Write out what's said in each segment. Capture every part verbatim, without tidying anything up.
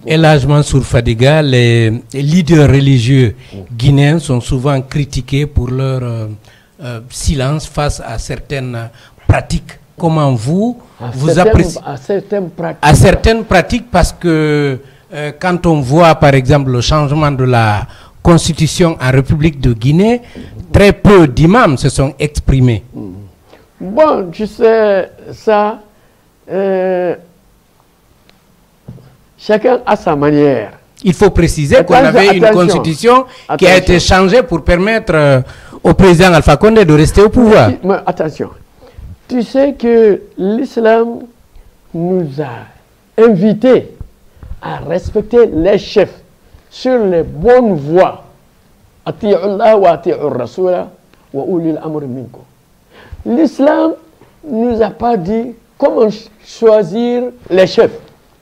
El Hadj Mansour Fadiga, les leaders religieux guinéens sont souvent critiqués pour leur euh, euh, silence face à certaines pratiques. Comment vous, à vous certaines, appréciez à certaines pratiques, à certaines pratiques parce que euh, quand on voit par exemple le changement de la constitution en République de Guinée, très peu d'imams se sont exprimés. Bon, tu sais, ça, euh, chacun a sa manière. Il faut préciser qu'on avait attention, une constitution attention. qui a été changée pour permettre euh, au président Alpha Condé de rester au pouvoir. Mais attention, tu sais que l'islam nous a invités à respecter les chefs sur les bonnes voies. L'islam ne nous a pas dit comment choisir les chefs.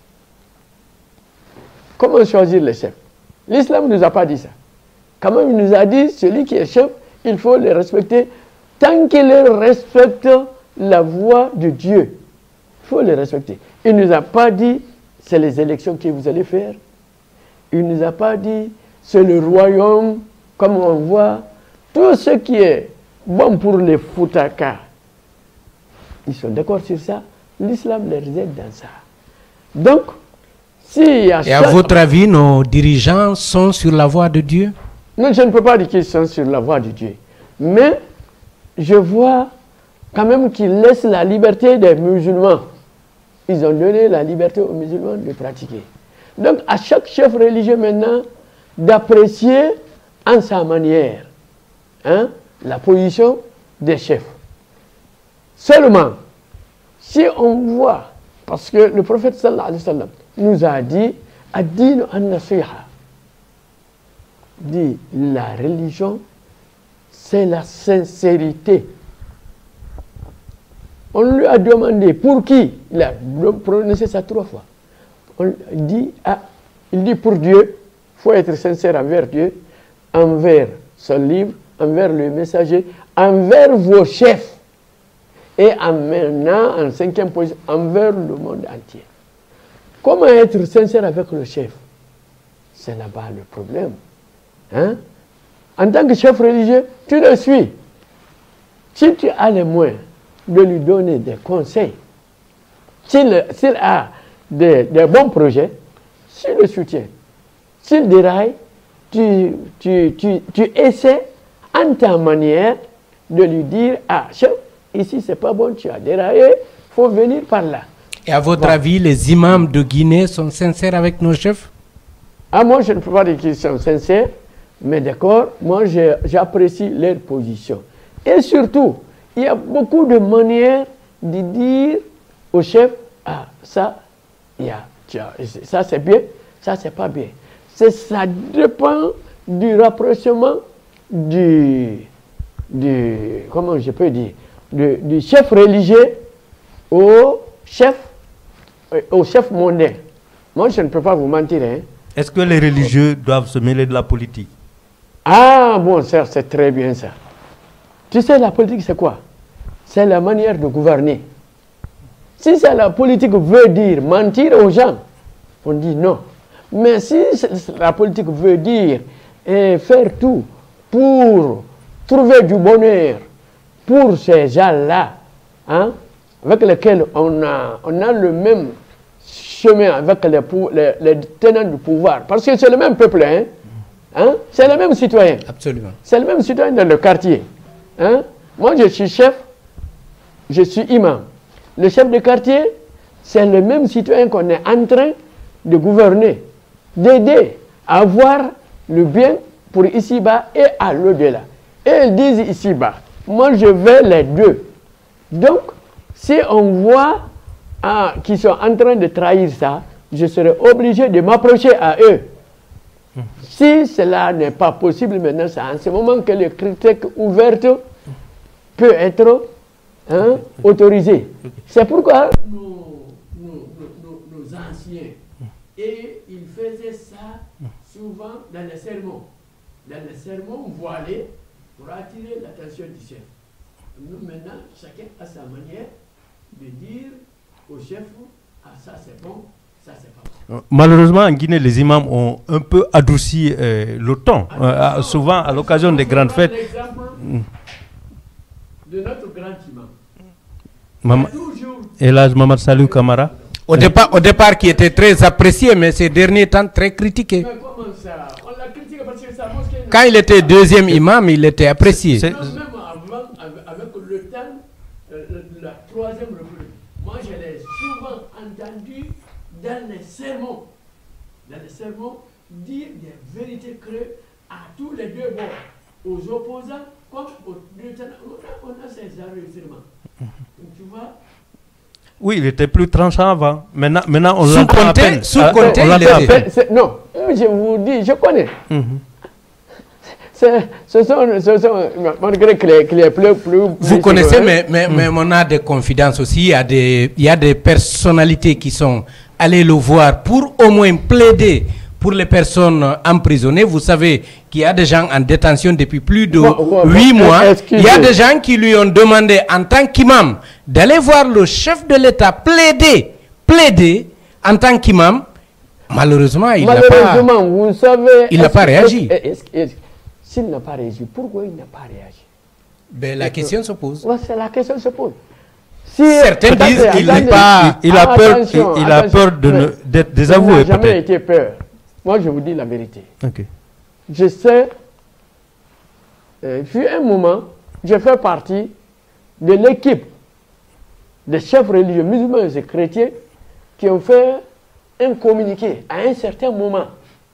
Comment choisir les chefs? L'islam ne nous a pas dit ça. Quand même, il nous a dit, celui qui est chef, il faut le respecter tant qu'il respecte la voix de Dieu. Il faut le respecter. Il ne nous a pas dit, c'est les élections que vous allez faire. Il ne nous a pas dit, c'est le royaume, comme on voit. Tout ce qui est bon pour les Foutaka, ils sont d'accord sur ça. L'islam les aide dans ça. Donc, si y a Et à votre avis, nos dirigeants sont sur la voie de Dieu? Non, je ne peux pas dire qu'ils sont sur la voie de Dieu. Mais je vois quand même qu'ils laissent la liberté des musulmans. Ils ont donné la liberté aux musulmans de pratiquer. Donc, à chaque chef religieux maintenant, d'apprécier en sa manière hein, la position des chefs. Seulement, si on voit, parce que le prophète sallallahu alayhi wa sallam nous a dit, ad-din an-nasiha, dit la religion, c'est la sincérité. On lui a demandé pour qui, il a prononcé ça trois fois. On dit, ah, il dit pour Dieu, il faut être sincère envers Dieu, envers son livre, envers le messager, envers vos chefs. Et en maintenant, en cinquième position, envers le monde entier. Comment être sincère avec le chef? C'est là-bas le problème. Hein? En tant que chef religieux, tu le suis. Si tu as les moyens de lui donner des conseils, s'il s'il a des, des bons projets, tu le soutiens. S'il déraille, tu, tu, tu, tu essaies en ta manière de lui dire, ah, chef, ici c'est pas bon, tu as déraillé, il faut venir par là. Et à votre bon. avis, les imams de Guinée sont sincères avec nos chefs? Ah, moi, je ne peux pas dire qu'ils sont sincères, mais d'accord, moi, j'apprécie leur position. Et surtout, il y a beaucoup de manières de dire au chef, ah, ça, il y a, ça c'est bien, ça c'est pas bien. Ça dépend du rapprochement du, du comment je peux dire, du, du chef religieux au chef, au chef mondain. Moi, je ne peux pas vous mentir. Hein. Est-ce que les religieux doivent se mêler de la politique? Ah, bon, ça, c'est très bien ça. Tu sais, la politique, c'est quoi? C'est la manière de gouverner. Si ça, la politique veut dire mentir aux gens, on dit non. Mais si la politique veut dire et faire tout pour trouver du bonheur pour ces gens-là, hein, avec lesquels on a, on a le même chemin avec les, les, les tenants du pouvoir, parce que c'est le même peuple, hein, hein, c'est le même citoyen. Absolument. C'est le même citoyen dans le quartier. Hein. Moi, je suis chef, je suis imam. Le chef de quartier, c'est le même citoyen qu'on est en train de gouverner, d'aider à avoir le bien pour ici-bas et à l'au-delà. Et ils disent ici-bas. Moi, je veux les deux. Donc, si on voit ah, qu'ils sont en train de trahir ça, je serai obligé de m'approcher à eux. Si cela n'est pas possible maintenant, c'est en ce moment que le critique ouverte peut être hein, autorisé. C'est pourquoi nos, nos, nos, nos anciens, et ils faisaient ça souvent dans les sermons. Dans les sermons voilés pour attirer l'attention du chef. Nous maintenant, chacun a sa manière de dire au chef, ah ça c'est bon, Ça, c'est pas bon. Malheureusement, en Guinée, les imams ont un peu adouci euh, le temps, euh, à, souvent à l'occasion des grandes fêtes. L'exemple de notre grand imam. Maman, Elhadj Mamad Saliou Camara. Au départ, au départ, qui était très apprécié, mais ces derniers temps très critiqué. Mais comment ça? On l'a critiqué parce que sa mosquée... Quand il était deuxième imam, il était apprécié. C'est- Non, même avant, avec, avec le temps, euh, la troisième république, moi je l'ai souvent entendu dans les sermons, dans les sermons, dire des vérités creuses à tous les deux bords, aux opposants comme aux deux tenants. On a, on a ces enregistrements. Donc, tu vois, Oui, il était plus tranchant avant. Maintenant, maintenant on Sous l'entend à Conté, peine. sous Ah, Conté, on il l'entend à était- peine. c'est- c'est- non, je vous dis, je connais. Mhm. C'est- Ce sont, ce sont, malgré qu'il est, qu'il est plus, plus, Vous plus connaissez, souverain. mais, mais, mais on a des confidences aussi. Il y a des, il y a des personnalités qui sont allées le voir pour au moins plaider pour les personnes emprisonnées. Vous savez qu'il y a des gens en détention depuis plus de Bon, bon, huit bon, mois. excusez. Il y a des gens qui lui ont demandé en tant qu'imam d'aller voir le chef de l'État plaider, plaider en tant qu'imam. Malheureusement, il n'a pas... Malheureusement, vous savez... il n'a est-ce pas que- réagi. est-ce- est-ce- est-ce- S'il n'a pas réagi, pourquoi il n'a pas réagi? Ben, la question se pose. Ouais, c'est la question se pose. Si, Certains attendez, disent qu'il n'est attendez. pas- Il a peur, Attention, il, il a attention. peur de ne- Mais d'être il désavoué n'a jamais peut-être. été peur. Moi, je vous dis la vérité. Ok. Je sais, euh, fut un moment, je fais partie de l'équipe des chefs religieux musulmans et chrétiens qui ont fait un communiqué à un certain moment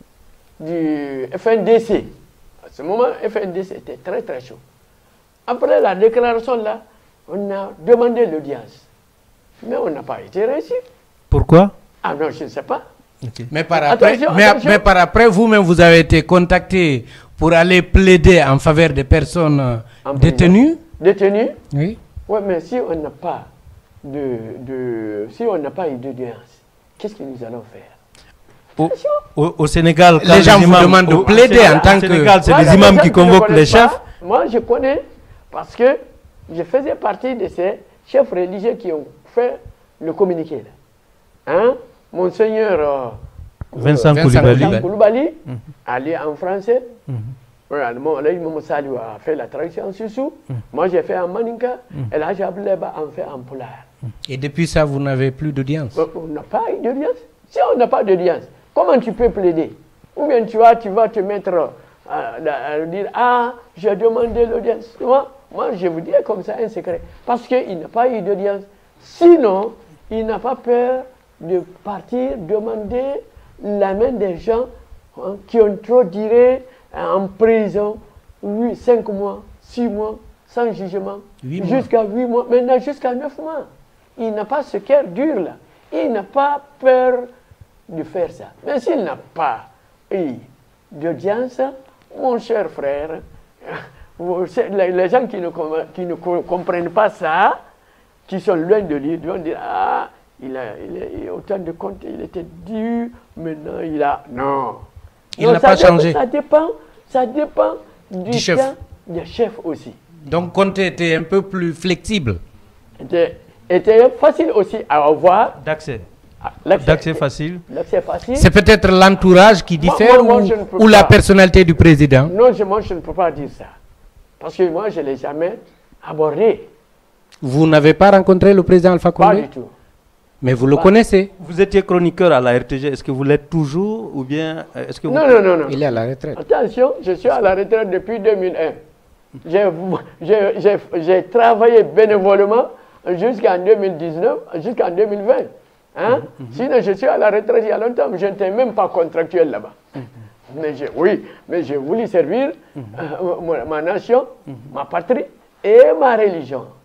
du F N D C. À ce moment, F N D C était très très chaud. Après la déclaration là, on a demandé l'audience. Mais on n'a pas été reçu. Pourquoi? Ah non, je ne sais pas. Mais par après, Attention, mais, attention. mais par après, vous-même, vous avez été contacté pour aller plaider en faveur des personnes euh, En prison. détenues. Détenu. Oui. Oui, mais si on n'a pas de, de si on n'a pas eu d'audience, qu'est-ce que nous allons faire? Au, au- au Sénégal, quand Les gens vous imams- demandent de au- plaider en au tant que- Sénégal, c'est Voilà, les imams gens qui ne convoquent les connaissent pas, chefs. Moi, je connais parce que je faisais partie de ces chefs religieux qui ont fait le communiqué. Là. Hein? Monseigneur euh, Vincent Vincent Koulibaly. Koulibaly. Koulibaly, allé en français. Mhm. Voilà, mon- là, Imam Saliou a fait la traduction en Soussou. Moi, j'ai fait en Maninka. Et là, j'ai Abdeleba en fait en Polar. Et depuis ça, vous n'avez plus d'audience. On n'a pas eu d'audience. Si on n'a pas d'audience, comment tu peux plaider? Ou bien tu vas, tu vas te mettre à, à- à dire, ah, j'ai demandé l'audience. Moi, moi, je vous dis comme ça un secret. Parce qu'il n'a pas eu d'audience. Sinon, il n'a pas peur de partir demander la main des gens hein, qui ont trop duré en prison, huit, cinq mois, six mois, sans jugement, Huit mois. jusqu'à huit mois, maintenant jusqu'à neuf mois. Il n'a pas ce cœur dur là. Il n'a pas peur de faire ça. Mais s'il n'a pas eu d'audience, mon cher frère, vous- c'est les, les gens qui ne, com- qui ne co- comprennent pas ça, qui sont loin de lui, vont dire, ah, il a, il a, il a autant de comptes, il était dû, maintenant il a... Non. Il Non, n'a ça pas dépend- changé. Ça dépend, ça dépend du, Du chef. temps des chefs aussi. Donc, Conté était un peu plus flexible. Était, était facile aussi à avoir. D'accès. Ah, L'accès D'accès facile. l'accès facile. C'est peut-être l'entourage qui Moi- diffère moi- moi, ou, je ne peux ou la pas. personnalité du président. Non, je, moi je ne peux pas dire ça. Parce que moi je ne l'ai jamais abordé. Vous n'avez pas rencontré le président Alpha Pas Condé, du tout. mais vous le Pas. connaissez. Vous étiez chroniqueur à la R T G. Est-ce que vous l'êtes toujours ou bien euh, est-ce que vous... Non, non, non, non. Il est à la retraite. Attention, je suis à la retraite depuis deux mille un. J'ai- J'ai j'ai- j'ai travaillé bénévolement jusqu'en deux mille dix-neuf, jusqu'en deux mille vingt. Hein? Sinon, je suis à la retraite il y a longtemps, mais je n'étais même pas contractuel là-bas. Mais j'ai, oui, mais j'ai voulu servir euh, ma, ma nation, ma patrie et ma religion.